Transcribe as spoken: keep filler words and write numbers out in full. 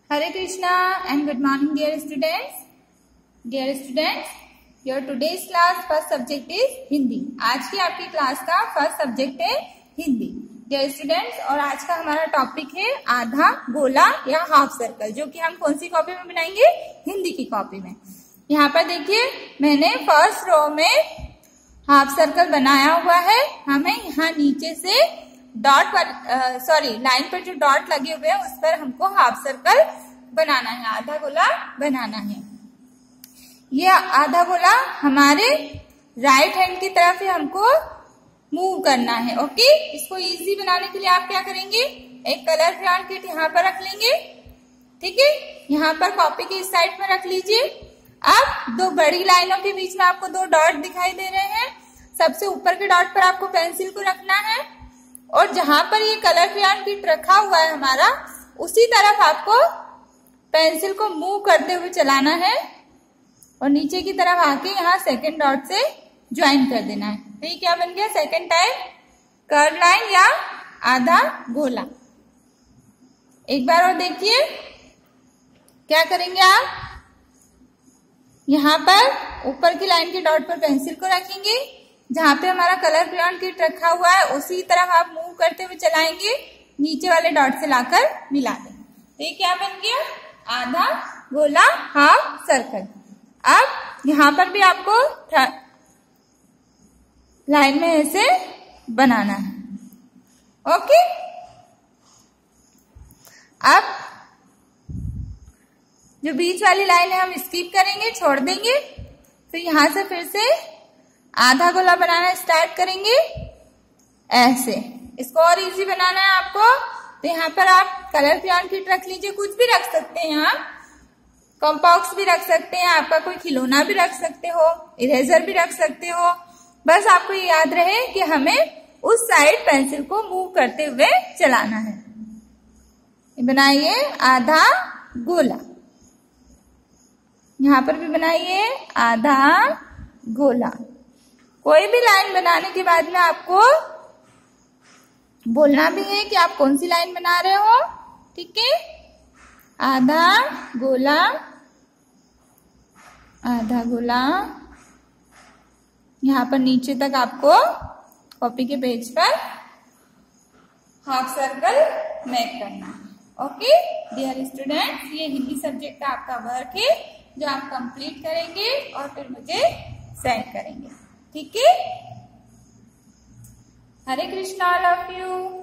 Hare Krishna and good morning dear students. Dear students, your today's class first subject is Hindi. आज की आपकी class का first subject है Hindi. Dear students, और आज का हमारा टॉपिक है आधा गोला या हाफ सर्कल, जो कि हम कौन सी कॉपी में बनाएंगे? हिंदी की कॉपी में. यहाँ पर देखिए मैंने फर्स्ट रो में हाफ सर्कल बनाया हुआ है. हमें यहाँ नीचे से डॉट पर सॉरी लाइन पर जो डॉट लगे हुए हैं उस पर हमको हाफ सर्कल बनाना है, आधा गोला बनाना है. ये आधा गोला हमारे राइट हैंड की तरफ ही हमको मूव करना है. ओके, इसको इजी बनाने के लिए आप क्या करेंगे? एक कलर क्रेयॉन किट यहाँ पर रख लेंगे. ठीक है, यहाँ पर कॉपी के इस साइड में रख लीजिए. अब दो बड़ी लाइनों के बीच में आपको दो डॉट दिखाई दे रहे हैं. सबसे ऊपर के डॉट पर आपको पेंसिल को रखना है और जहां पर ये कलर क्रेयॉन किट रखा हुआ है हमारा, उसी तरफ आपको पेंसिल को मूव करते हुए चलाना है और नीचे की तरफ आके यहाँ सेकंड डॉट से ज्वाइन कर देना है. तो ये क्या बन गया? सेकंड टाइप कर्व लाइन या आधा गोला. एक बार और देखिए क्या करेंगे आप. यहाँ पर ऊपर की लाइन के डॉट पर पेंसिल को रखेंगे, जहां पे हमारा कलर क्रेयॉन किट रखा हुआ है उसी तरफ आप मूव करते हुए चलाएंगे, नीचे वाले डॉट से लाकर मिला देंगे. तो ये क्या बन गया? आधा गोला हाफ सर्कल. अब यहाँ पर भी आपको लाइन में ऐसे बनाना है. ओके, अब जो बीच वाली लाइन है हम स्किप करेंगे, छोड़ देंगे. तो यहां से फिर से आधा गोला बनाना स्टार्ट करेंगे ऐसे. इसको और इजी बनाना है आपको. तो यहाँ पर आप कलर क्रेयॉन किट रख लीजिए, कुछ भी रख सकते हैं आप. कॉम्पॉक्स भी रख सकते हैं, आपका कोई खिलौना भी रख सकते हो, इरेजर भी रख सकते हो. बस आपको ये याद रहे कि हमें उस साइड पेंसिल को मूव करते हुए चलाना है. बनाइए आधा गोला. यहाँ पर भी बनाइए आधा गोला. कोई भी लाइन बनाने के बाद में आपको बोलना भी है कि आप कौन सी लाइन बना रहे हो. ठीक है, आधा गोला आधा गोला. यहाँ पर नीचे तक आपको कॉपी के पेज पर हाफ सर्कल मेक करना है. ओके डियर स्टूडेंट्स, ये हिंदी सब्जेक्ट का आपका वर्क है जो आप कंप्लीट करेंगे और फिर मुझे सेंड करेंगे. ठीक है, Hare Krishna, all of you.